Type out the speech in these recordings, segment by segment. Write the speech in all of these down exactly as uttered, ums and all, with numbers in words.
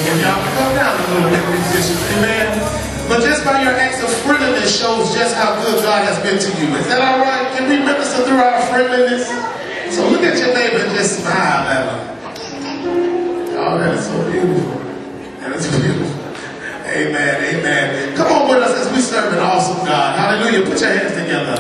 Y'all can come down a little bit, musicians. Amen. But just by your acts of friendliness shows just how good God has been to you. Is that all right? Can we minister through our friendliness? So look at your neighbor and just smile at him. Oh, that is so beautiful. That is beautiful. Amen, amen. Come on with us as we serve an awesome God. Hallelujah. Put your hands together.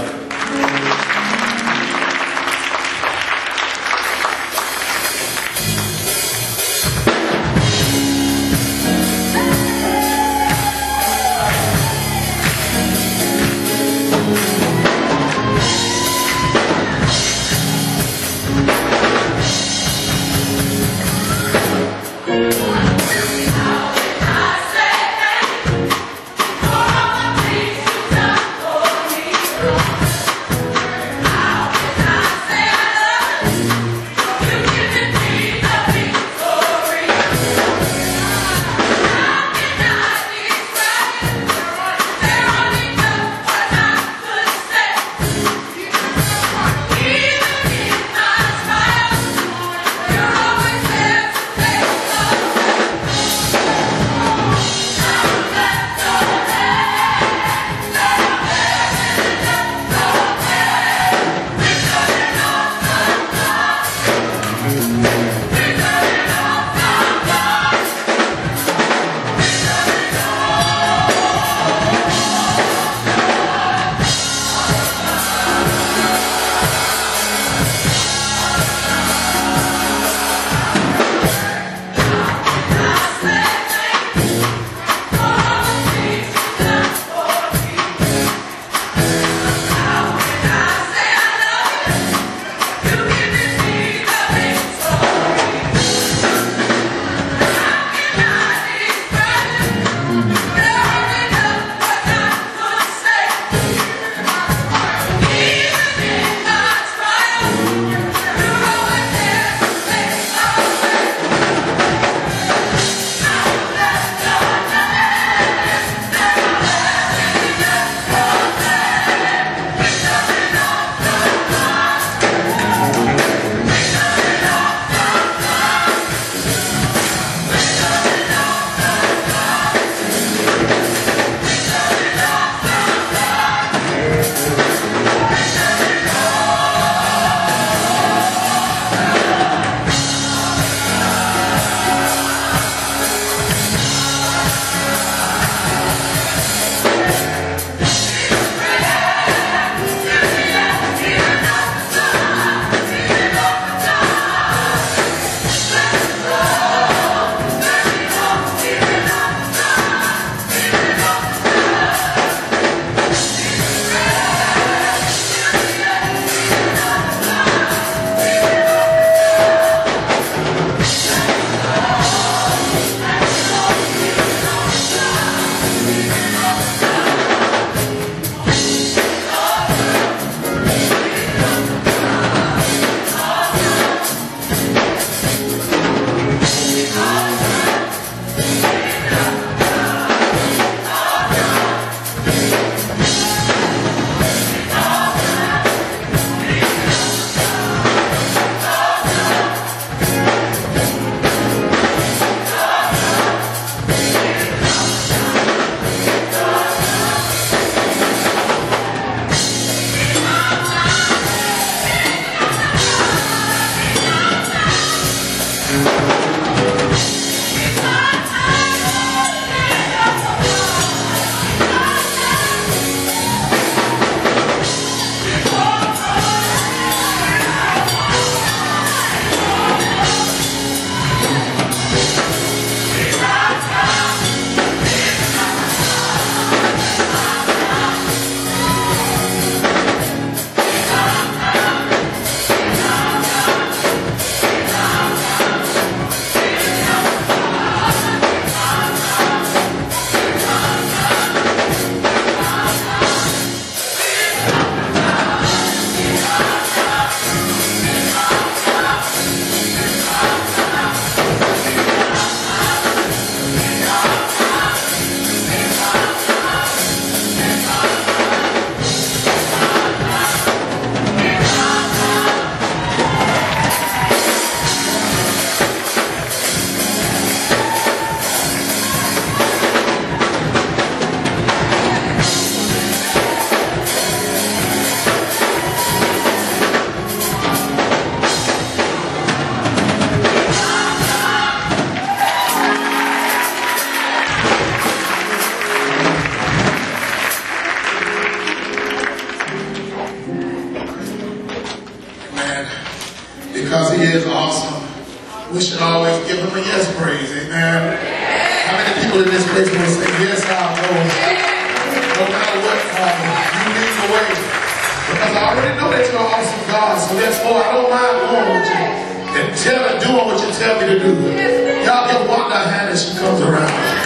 give him a yes praise, amen? How many people in this place will say, yes, I'll go? No matter what, Father, you lead the way. Because I already know that you're an awesome God, so therefore I don't mind going with you and telling, doing what you tell me to do. Y'all give Wanda a hand as she comes around.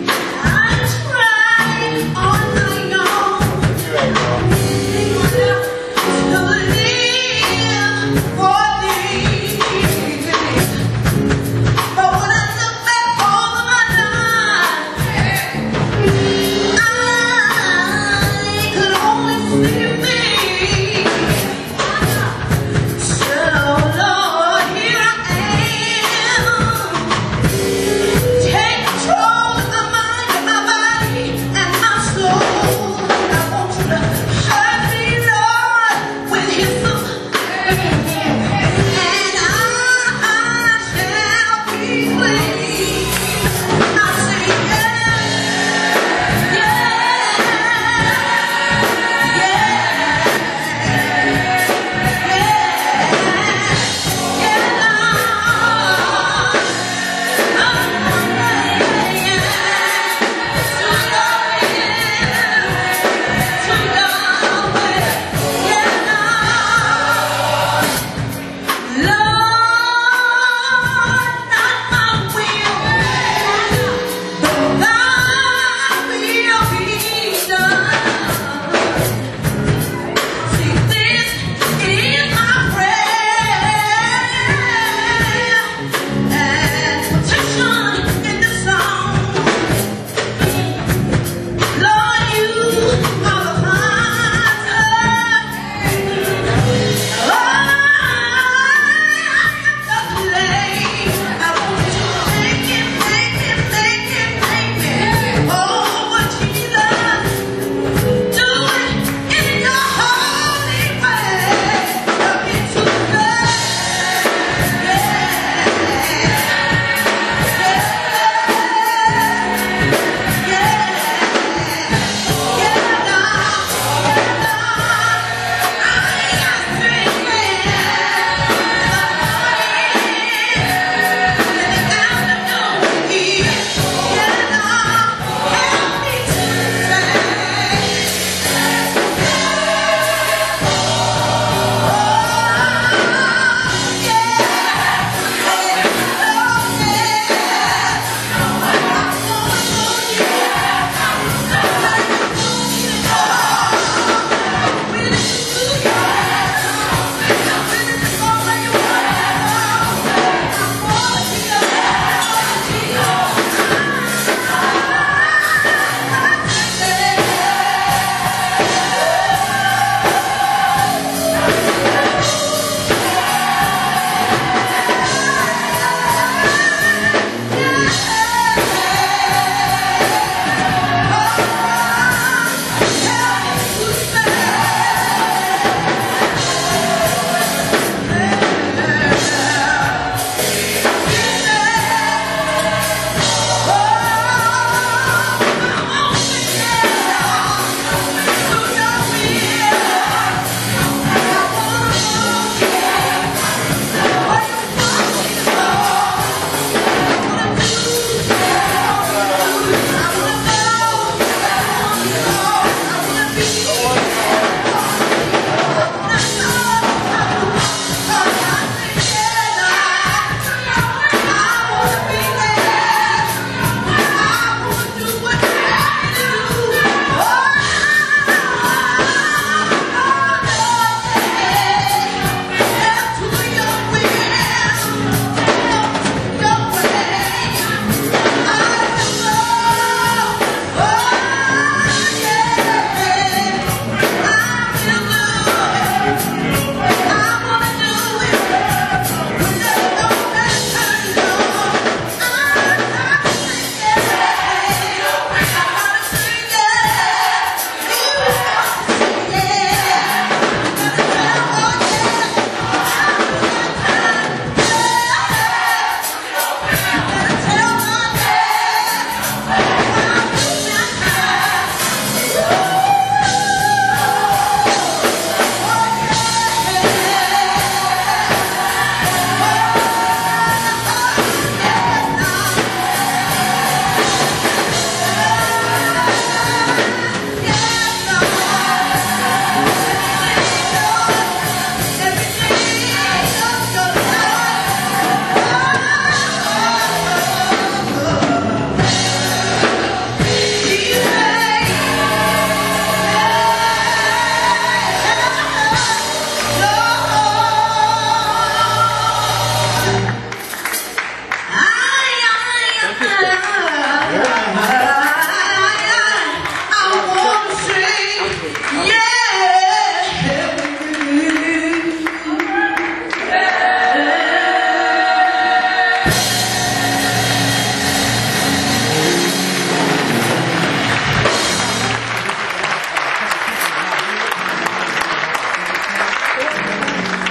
Yeah.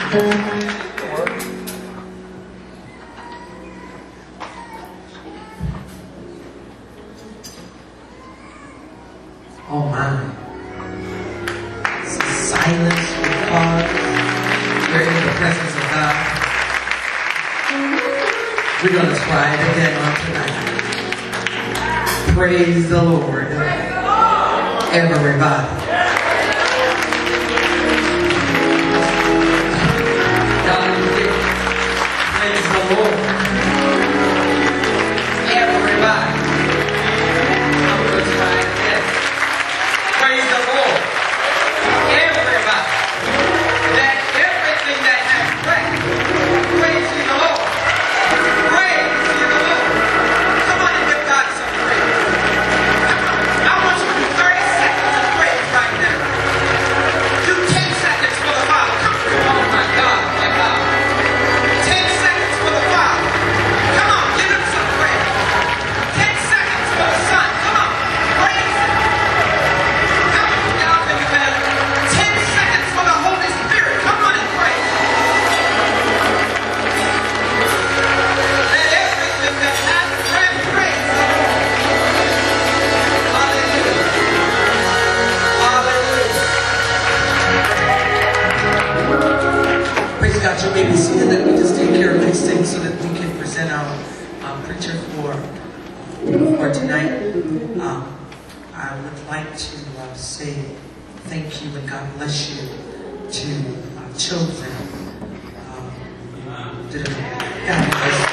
Oh my. So silence because we're in the presence of God. We're going to try it again on tonight. Praise the Lord. Everybody. Praise the Lord. Everybody. I'm going to try it again. Praise the Lord. Everybody. That everything that has breath, praise the Lord. Praise the Lord. Come on and give God some praise. I want you to do thirty seconds of praise right now. Do ten seconds for the Father. Come on. Oh my God, my God. ten seconds for the Father. Come on, give him some praise. ten seconds for the Son. Come on, praise him. Come on, y'all can do better. ten seconds for the Holy Spirit. Come on and praise him. Let everything that has breath praise him. Hallelujah. Hallelujah. Praise God, you may be seated. Let me just take care of these things so that we can present our um, preacher for, for tonight. Um, I would like to uh, say thank you and God bless you to uh, children. Um, to, God bless you.